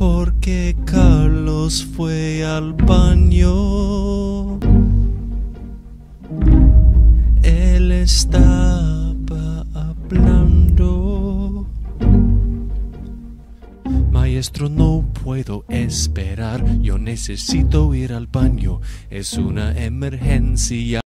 porque Carlos fue al baño. Él estaba hablando. Maestro, no puedo esperar, yo necesito ir al baño, es una emergencia.